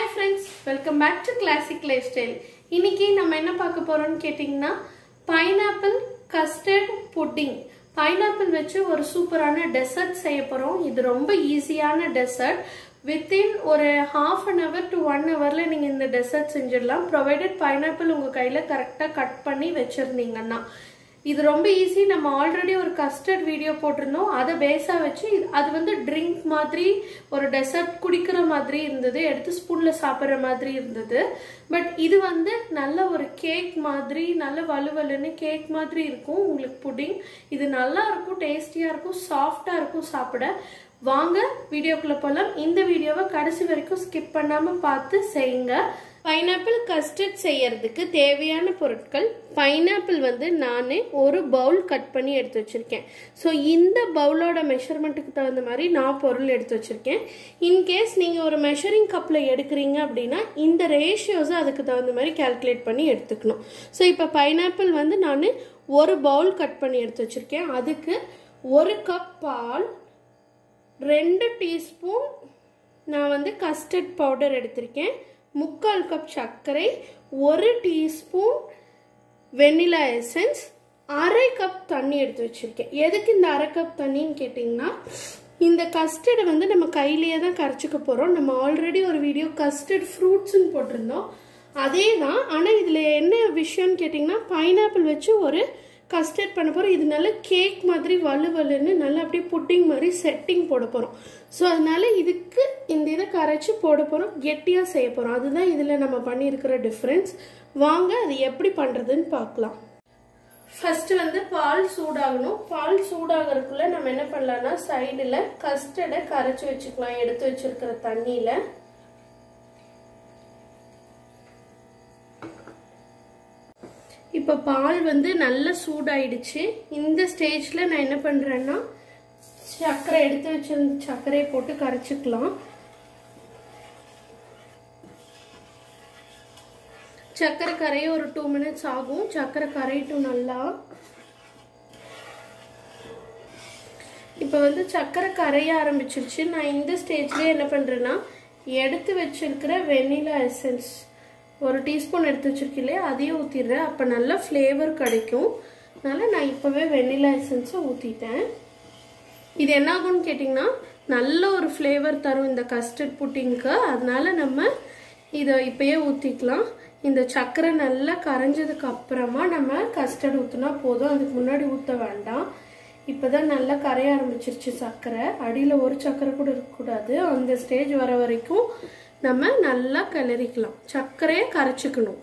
friends, welcome back to Classic Lifestyle. இன்னைக்கு நம்ம என்ன பார்க்க போறோம்னு கேட்டிங்கனா pineapple custard pudding. Pineapple வச்சு ஒரு சூப்பரான டெசர்ட் செய்ய போறோம். இது ரொம்ப ஈஸியான டெசர்ட். Within ஒரு half an hour to 1 hourல நீங்க இந்த டெசர்ட் செஞ்சிடலாம். Provided pineapple உங்க கையில கரெக்ட்டா கட் பண்ணி வெச்சிருந்தீங்கன்னா. இது ரொம்ப ஈஸி. நம்ம ஆல்ரெடி ஒரு கஸ்டர்ட் வீடியோ போட்டிருந்தோம். அதை பேஸா வச்சு அது வந்து ட்ரிங்க் மாதிரி ஒரு டெசர்ட் குடிக்கிற மாதிரி இருந்தது, எடுத்து ஸ்பூன்ல சாப்பிட்ற மாதிரி இருந்தது. பட் இது வந்து நல்ல ஒரு கேக் மாதிரி, நல்ல வலுவலுன்னு கேக் மாதிரி இருக்கும் உங்களுக்கு புடிங். இது நல்லா இருக்கும், டேஸ்டியா இருக்கும், சாஃப்டா இருக்கும் சாப்பிட. வாங்க வீடியோக்குள்ள போலாம். இந்த வீடியோவை கடைசி வரைக்கும் ஸ்கிப் பண்ணாம பார்த்து செய்யுங்க. பைனாப்பிள் கஸ்டர்ட் செய்யறதுக்கு தேவையான பொருட்கள், பைனாப்பிள் வந்து நான் ஒரு பவுல் கட் பண்ணி எடுத்து வச்சிருக்கேன். ஸோ இந்த பவுலோட மெஷர்மெண்ட்டுக்கு தகுந்த மாதிரி நான் பொருள் எடுத்து வச்சிருக்கேன். இன்கேஸ் நீங்கள் ஒரு மெஷரிங் கப்பில் எடுக்கிறீங்க அப்படின்னா இந்த ரேஷியோஸை அதுக்கு தகுந்த மாதிரி கால்குலேட் பண்ணி எடுத்துக்கணும். ஸோ இப்போ பைனாப்பிள் வந்து நான் ஒரு பவுல் கட் பண்ணி எடுத்து வச்சிருக்கேன். அதுக்கு 1 கப் பால், 2 டீஸ்பூன் நான் வந்து கஸ்டர்ட் பவுடர் எடுத்திருக்கேன், 3/4 கப் சர்க்கரை, 1 டீஸ்பூன் வெனிலா எசன்ஸ், 1/2 கப் தண்ணி எடுத்து வச்சிருக்கேன். எதுக்கு இந்த 1/2 கப் தண்ணின்னு கேட்டிங்கன்னா, இந்த கஸ்டர்டை வந்து நம்ம கையிலேயே தான் கரைச்சிக்க போகிறோம். நம்ம ஆல்ரெடி ஒரு வீடியோ கஸ்டர்ட் ஃப்ரூட்ஸ்ன்னு போட்டிருந்தோம், அதே தான். ஆனால் இதில் என்ன விஷயம்னு கேட்டிங்கன்னா, பைனாப்பிள் வச்சு ஒரு கஸ்டர்ட் பண்ண போகிறோம். இது நல்லா கேக் மாதிரி வலுவலுன்னு நல்லா அப்படியே புட்டிங் மாதிரி செட்டிங் போட போகிறோம். ஸோ அதனால இதுக்கு இந்த இதை கரைச்சி போட போகிறோம், கெட்டியாக செய்ய போகிறோம். அதுதான் இதில் நம்ம பண்ணியிருக்கிற டிஃப்ரென்ஸ். வாங்க அது எப்படி பண்ணுறதுன்னு பார்க்கலாம். ஃபர்ஸ்ட் வந்து பால் சூடாகணும். பால் சூடாகிறதுக்குள்ள நம்ம என்ன பண்ணலாம்னா, சைடில் கஸ்டர்டை கரைச்சி வச்சுக்கலாம் எடுத்து வச்சிருக்கிற தண்ணியில். இப்போ பால் வந்து நல்லா சூடாயிடுச்சு. இந்த ஸ்டேஜில் நான் என்ன பண்ணுறேன்னா, சர்க்கரை எடுத்து வச்சிருந்த சர்க்கரையை போட்டு கரைச்சிக்கலாம். சர்க்கரை கரைய ஒரு 2 மினிட்ஸ் ஆகும். சர்க்கரை கரையட்டும் நல்லா. இப்போ வந்து சர்க்கரை கரைய ஆரம்பிச்சிருச்சு. நான் இந்த ஸ்டேஜ்லேயே என்ன பண்ணுறேன்னா, எடுத்து வச்சிருக்கிற வெனிலா எசன்ஸ் 1 டீஸ்பூன் எடுத்து வச்சிருக்கேன் இல்லையா, அதையும் ஊற்றிடுறேன். அப்போ நல்லா ஃப்ளேவர் கிடைக்கும். அதனால நான் இப்போவே வெனிலா எசன்ஸை ஊற்றிட்டேன். இது என்ன ஆகும்னு கேட்டிங்கன்னா, நல்ல ஒரு ஃப்ளேவர் தரும் இந்த கஸ்டர்ட் புட்டிங்க்கு. அதனால நம்ம இதை இப்போயே ஊற்றிக்கலாம். இந்த சர்க்கரை நல்லா கரைஞ்சதுக்கு அப்புறமா நம்ம கஸ்டர்ட் ஊற்றினா போதும், அதுக்கு முன்னாடி ஊற்ற வேண்டாம். இப்போதான் நல்லா கரைய ஆரம்பிச்சிருச்சு சர்க்கரை. அடியில் ஒரு சர்க்கரை கூட இருக்கக்கூடாது. அந்த ஸ்டேஜ் வர வரைக்கும் நம்ம நல்லா கிளறிக்கலாம். சர்க்கரையை கரைச்சிக்கணும்.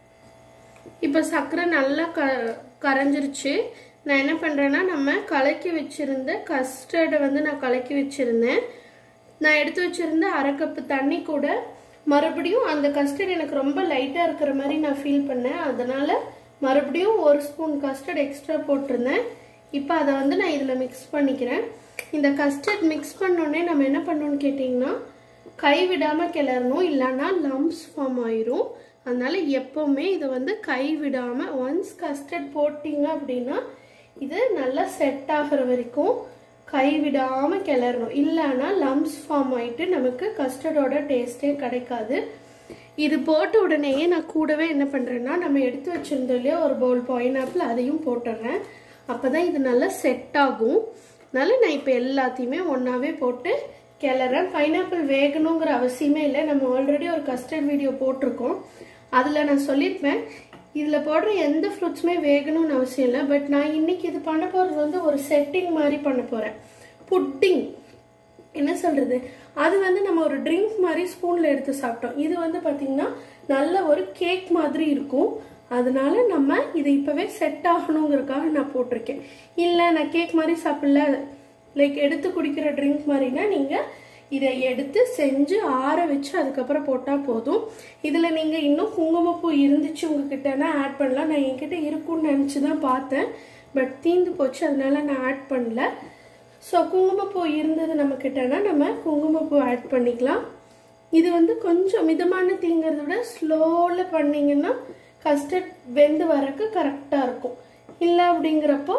இப்போ சர்க்கரை நல்லா கரைஞ்சிருச்சு. நான் என்ன பண்ணுறேன்னா, நம்ம கலக்கி வச்சிருந்த கஸ்டர்டை வந்து நான் கலக்கி வச்சிருந்தேன். நான் எடுத்து வச்சிருந்த 1/2 கப்பு தண்ணி கூட மறுபடியும் அந்த கஸ்டர்ட் எனக்கு ரொம்ப லைட்டாக இருக்கிற மாதிரி நான் ஃபீல் பண்ணேன். அதனால மறுபடியும் 1 ஸ்பூன் கஸ்டர்ட் எக்ஸ்ட்ரா போட்டிருந்தேன். இப்போ அதை வந்து நான் இதில் மிக்ஸ் பண்ணிக்கிறேன். இந்த கஸ்டர்ட் மிக்ஸ் பண்ணோடனே நம்ம என்ன பண்ணணும்னு கேட்டிங்கன்னா, கைவிடாமல் கிளறணும், இல்லைன்னா லம்ப்ஸ் ஃபார்ம் ஆயிரும். அதனால எப்பவுமே இதை வந்து கைவிடாமல், ஒன்ஸ் கஸ்டர்ட் போட்டிங்க அப்படின்னா இது நல்லா செட் ஆகிற வரைக்கும் கைவிடாமல் கிளறணும். இல்லைன்னா லம்ப்ஸ் ஃபார்ம் ஆகிட்டு நமக்கு கஸ்டர்டோட டேஸ்டே கிடைக்காது. இது போட்ட உடனேயே நான் கூடவே என்ன பண்ணுறேன்னா, நம்ம எடுத்து வச்சிருந்தோம் இல்லையா ஒரு பவுல் பைனாப்பிள், அதையும் போட்டுடுறேன். அப்போ தான் இது நல்லா செட் ஆகும். அதனால நான் இப்போ எல்லாத்தையுமே ஒன்றாவே போட்டு கிளறேன். பைனாப்பிள் வேகணுங்கிற அவசியமே இல்லை. நம்ம ஆல்ரெடி ஒரு கஸ்டர்ட் வீடியோ போட்டிருக்கோம், அதில் நான் சொல்லியிருப்பேன் இதில் போடுற எந்த ஃப்ரூட்ஸுமே வேகணும்னு அவசியம் இல்லை. பட் நான் இன்னைக்கு இது பண்ண போகிறது வந்து ஒரு செட்டிங் மாதிரி பண்ண போகிறேன். புட்டிங் என்ன சொல்கிறது, அது வந்து நம்ம ஒரு ட்ரிங்க் மாதிரி ஸ்பூனில் எடுத்து சாப்பிட்டோம். இது வந்து பார்த்திங்கன்னா நல்ல ஒரு கேக் மாதிரி இருக்கும். அதனால நம்ம இது இப்போவே செட் ஆகணுங்கிறதுக்காக நான் போட்டிருக்கேன். இல்லை நான் கேக் மாதிரி சாப்பிடல, லைக் எடுத்து குடிக்கிற ட்ரிங்க் மாதிரினா நீங்கள் இதை எடுத்து செஞ்சு ஆற வச்சு அதுக்கப்புறம் போட்டால் போதும். இதில் நீங்கள் இன்னும் குங்குமப்பூ இருந்துச்சு உங்ககிட்டனா ஆட் பண்ணலாம். நான் என்கிட்ட இருக்குன்னு நினச்சி தான் பார்த்தேன், பட் தீந்து போச்சு, அதனால நான் ஆட் பண்ணல. ஸோ குங்குமப்பூ இருந்தது நம்மக்கிட்டனா நம்ம குங்குமப்பூ ஆட் பண்ணிக்கலாம். இது வந்து கொஞ்சம் மிதமான தீங்கிறத விட ஸ்லோவில் பண்ணிங்கன்னா கஸ்டர்ட் வெந்து வரக்கு கரெக்டாக இருக்கும். இல்லை அப்படிங்கிறப்போ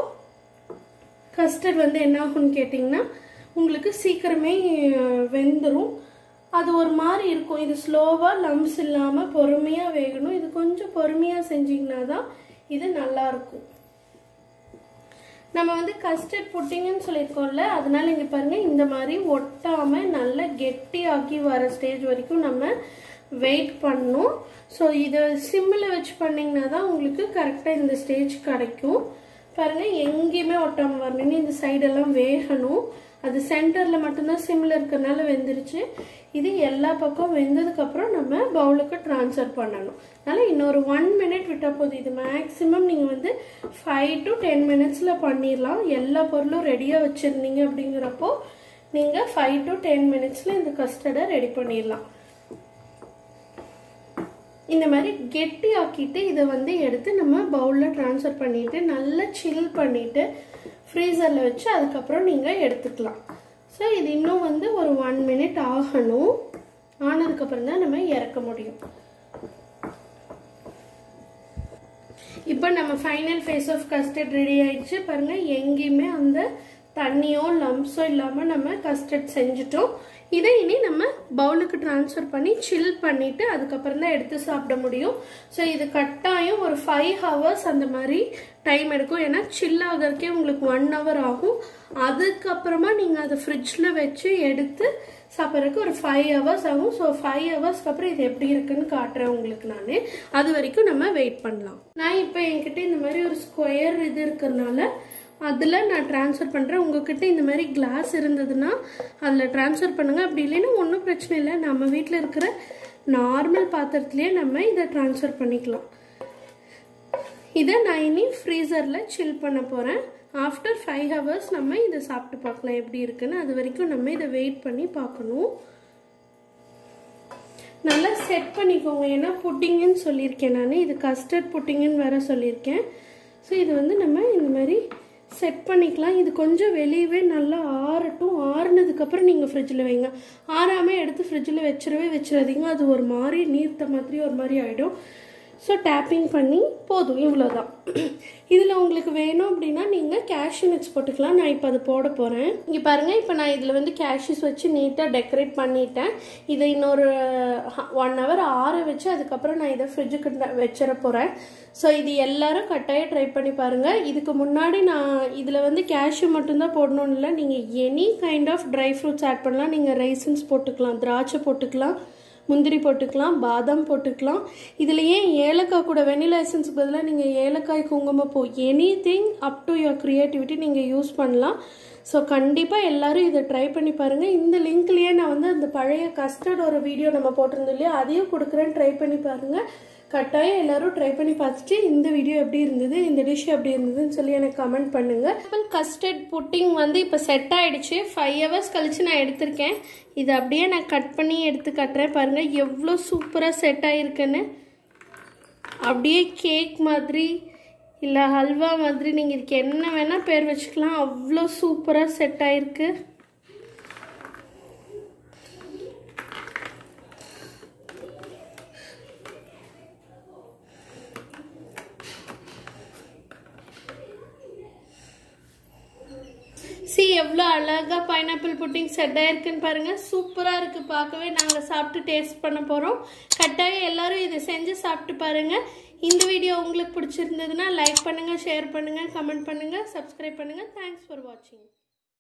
கஸ்டர்ட் வந்து என்ன ஆகும்னு கேட்டிங்கன்னா உங்களுக்கு சீக்கிரமே வெந்துடும். அது ஒரு மாதிரி இருக்கும். இது ஸ்லோவாக லம்ஸ் இல்லாமல் பொறுமையாக வேகணும். இது கொஞ்சம் பொறுமையாக செஞ்சிங்கன்னா தான் இது நல்லாயிருக்கும். நம்ம வந்து கஸ்டர்ட் புட்டிங்கன்னு சொல்லியிருக்கோம்ல, அதனால இங்கே பாருங்கள் இந்த மாதிரி ஒட்டாமல் நல்லா கெட்டியாக்கி வர ஸ்டேஜ் வரைக்கும் நம்ம வெயிட் பண்ணணும். ஸோ இதை சிம்மில் வச்சு பண்ணிங்கன்னா தான் உங்களுக்கு கரெக்டாக இந்த ஸ்டேஜ் கிடைக்கும். பாருங்கள் எங்கேயுமே ஒட்டாமல் வரணும். இந்த சைடெல்லாம் வேகணும். அது சென்டரில் மட்டும்தான் சிம்மில் இருக்கிறதுனால வெந்துருச்சு. இது எல்லா பக்கம் வெந்ததுக்கப்புறம் நம்ம பவுலுக்கு ட்ரான்ஸ்ஃபர் பண்ணணும். அதனால் இன்னொரு 1 minute விட்டால் போதும். இது மேக்ஸிமம் நீங்கள் வந்து 5 to 10 minutes பண்ணிடலாம். எல்லா பொருளும் ரெடியாக வச்சுருந்தீங்க அப்படிங்கிறப்போ நீங்கள் 5 to 10 minutes இந்த கஸ்டர்டை ரெடி பண்ணிடலாம். இந்த மாதிரி கெட்டி ஆக்கிட்டு இதை வந்து எடுத்து நம்ம பவுலில் ட்ரான்ஸ்ஃபர் பண்ணிவிட்டு நல்லா சில் பண்ணிவிட்டு ஃப்ரீசரில் வச்சு அதுக்கப்புறம் நீங்கள் எடுத்துக்கலாம். ஸோ இது இன்னும் வந்து ஒரு 1 minute ஆகணும். ஆனதுக்கப்புறம் தான் நம்ம இறக்க முடியும். இப்போ நம்ம final phase of custard ready ஆயிடுச்சு. பாருங்கள் எங்கேயுமே அந்த தண்ணியோ லம்ஸோ இல்லாமல் நம்ம கஸ்டர்ட் செஞ்சுட்டோம். இதை இனி நம்ம பவுலுக்கு ட்ரான்ஸ்ஃபர் பண்ணி சில் பண்ணிவிட்டு அதுக்கப்புறம் தான் எடுத்து சாப்பிட முடியும். ஸோ இது கட்டாயம் ஒரு 5 hours அந்த மாதிரி டைம் எடுக்கும். ஏன்னா சில் ஆகிறதுக்கே உங்களுக்கு 1 hour ஆகும். அதுக்கப்புறமா நீங்கள் அதை ஃப்ரிட்ஜில் வச்சு எடுத்து சாப்பிட்றதுக்கு ஒரு 5 hours ஆகும். ஸோ 5 hoursக்கு அப்புறம் இது எப்படி இருக்குன்னு காட்டுறேன் உங்களுக்கு நான். அது வரைக்கும் நம்ம வெயிட் பண்ணலாம். நான் இப்போ என்கிட்ட இந்த மாதிரி ஒரு ஸ்கொயர் இது இருக்கிறதுனால அதில் நான் ட்ரான்ஸ்ஃபர் பண்ணுறேன். உங்ககிட்ட இந்த மாதிரி கிளாஸ் இருந்ததுன்னா அதில் ட்ரான்ஸ்ஃபர் பண்ணுங்கள். அப்படி இல்லைன்னா ஒன்றும் பிரச்சனை இல்லை. நம்ம வீட்டில் இருக்கிற நார்மல் பாத்திரத்துலேயே நம்ம இதை ட்ரான்ஸ்ஃபர் பண்ணிக்கலாம். இதை நான் இனி ஃப்ரீசரில் சில் பண்ண போகிறேன். ஆஃப்டர் 5 hours நம்ம இதை சாப்பிட்டு பார்க்கலாம் எப்படி இருக்குன்னு. அது வரைக்கும் நம்ம இதை வெயிட் பண்ணி பார்க்கணும். நல்லா செட் பண்ணிக்கோங்க. ஏன்னா புட்டிங்குன்னு சொல்லியிருக்கேன் நான். இது கஸ்டர்ட் புட்டிங்குன்னு வேற சொல்லியிருக்கேன். ஸோ இது வந்து நம்ம இந்த மாதிரி செட் பண்ணிக்கலாம். இது கொஞ்சம் வெளியவே நல்லா ஆறட்டும். ஆறுனதுக்கப்புறம் நீங்கள் ஃப்ரிட்ஜில் வைங்க. ஆறாமல் எடுத்து ஃப்ரிட்ஜில் வச்சிடாதீங்க. அது ஒரு மாதிரி நீர்த்த மாதிரி ஒரு மாதிரி ஆகிடும். ஸோ டேப்பிங் பண்ணி போதும், இவ்வளோதான். இதில் உங்களுக்கு வேணும் அப்படின்னா நீங்கள் கேஷ்யூ நட்ஸ் போட்டுக்கலாம். நான் இப்போ அதை போட போகிறேன். இங்கே பாருங்கள், இப்போ நான் இதில் வந்து கேஷ்யூஸ் வச்சு நீட்டாக டெக்கரேட் பண்ணிட்டேன். இதை இன்னொரு 1 hour ஆற வச்சு அதுக்கப்புறம் நான் இதை ஃப்ரிட்ஜுக்கு வச்சிட போகிறேன். ஸோ இது எல்லாரும் கட்டாயம் ட்ரை பண்ணி பாருங்கள். இதுக்கு முன்னாடி நான் இதில் வந்து கேஷ்யூ மட்டும்தான் போடணும்னு இல்லை, நீங்கள் any kind of dry fruits add பண்ணலாம். நீங்கள் ரைசன்ஸ் போட்டுக்கலாம், திராட்சை போட்டுக்கலாம், முந்திரி போட்டுக்கலாம், பாதாம் போட்டுக்கலாம். இதில் ஏன் ஏலக்காய் கூட வெனிலா எசன்ஸுக்கு பதிலாக நீங்கள் ஏலக்காய், குங்குமப்பூ, anything up to your creativity நீங்கள் யூஸ் பண்ணலாம். ஸோ கண்டிப்பாக எல்லோரும் இதை ட்ரை பண்ணி பாருங்கள். இந்த லிங்க்லேயே நான் வந்து அந்த பழைய கஸ்டர்ட் ஒரு வீடியோ நம்ம போட்டிருந்தோம் இல்லையா, அதையும் கொடுக்குறேன். ட்ரை பண்ணி பாருங்கள். கட்டாயம் எல்லாரும் ட்ரை பண்ணி பார்த்துட்டு இந்த வீடியோ எப்படி இருந்தது, இந்த டிஷ் எப்படி இருந்ததுன்னு சொல்லி எனக்கு கமெண்ட் பண்ணுங்கள். கஸ்டர்ட் புட்டிங் வந்து இப்போ செட் ஆகிடுச்சு. 5 hours கழிச்சு நான் எடுத்திருக்கேன். இதை அப்படியே நான் கட் பண்ணி எடுத்து கட்டுறேன். பாருங்கள் எவ்வளோ சூப்பராக செட் ஆகிருக்குன்னு. அப்படியே கேக் மாதிரி இல்லை ஹல்வா மாதிரி நீங்கள் இதுக்கு என்ன வேணால் பேர் வச்சுக்கலாம். அவ்வளோ சூப்பராக செட் ஆகிருக்கு. எவ்வளோ அழகாக பைனாப்பிள் புட்டிங் செட் ஆயிருக்குன்னு பாருங்கள். சூப்பராக இருக்குது பார்க்கவே. நாங்கள் சாப்பிட்டு டேஸ்ட் பண்ண போகிறோம். கட்டாயம் எல்லோரும் இதை செஞ்சு சாப்பிட்டு பாருங்கள். இந்த வீடியோ உங்களுக்கு பிடிச்சிருந்ததுன்னா லைக் பண்ணுங்கள், ஷேர் பண்ணுங்கள், கமெண்ட் பண்ணுங்கள், சப்ஸ்கிரைப் பண்ணுங்கள். தேங்க்ஸ் ஃபார் வாட்சிங்.